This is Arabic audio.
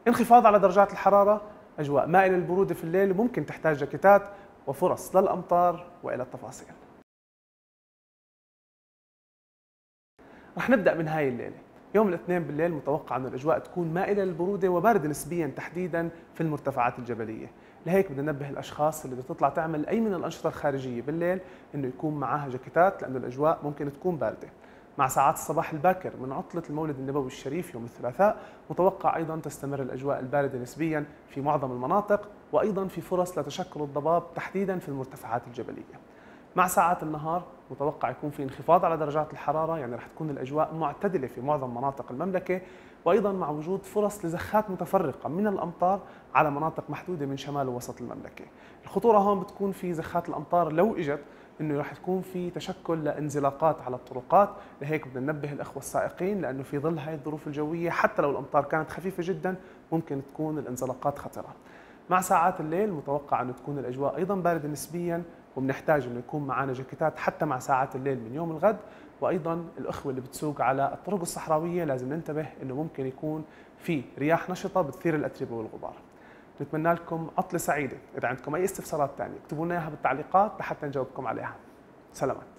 انخفاض على درجات الحرارة، أجواء مائلة للبرودة في الليل وممكن تحتاج جاكيتات، وفرص للأمطار. وإلى التفاصيل. رح نبدأ من هاي الليلة. يوم الاثنين بالليل متوقع أن الأجواء تكون مائلة للبرودة وباردة نسبيا تحديدا في المرتفعات الجبلية. لهيك بدنا ننبه الأشخاص اللي بدها تطلع تعمل أي من الأنشطة الخارجية بالليل إنه يكون معها جاكيتات، لأنه الأجواء ممكن تكون باردة. مع ساعات الصباح الباكر من عطلة المولد النبوي الشريف يوم الثلاثاء متوقع أيضا تستمر الأجواء الباردة نسبيا في معظم المناطق، وأيضا في فرص لتشكل الضباب تحديدا في المرتفعات الجبلية. مع ساعات النهار متوقع يكون في انخفاض على درجات الحرارة، يعني رح تكون الأجواء معتدلة في معظم مناطق المملكة، وأيضا مع وجود فرص لزخات متفرقة من الأمطار على مناطق محدودة من شمال ووسط المملكة. الخطورة هون بتكون في زخات الأمطار لو إجت إنه رح تكون في تشكل لانزلاقات على الطرقات. لهيك بدنا ننبه الأخوة السائقين، لأنه في ظل هاي الظروف الجوية حتى لو الأمطار كانت خفيفة جدا ممكن تكون الانزلاقات خطرة. مع ساعات الليل متوقع أن تكون الأجواء أيضا باردة نسبيا، وبنحتاج انه يكون معنا جاكيتات حتى مع ساعات الليل من يوم الغد. وايضا الاخوه اللي بتسوق على الطرق الصحراويه لازم ننتبه انه ممكن يكون في رياح نشطه بتثير الاتربه والغبار. نتمنى لكم عطله سعيده. اذا عندكم اي استفسارات ثانيه اكتبوا لنا اياها بالتعليقات لحتى نجاوبكم عليها. سلامات.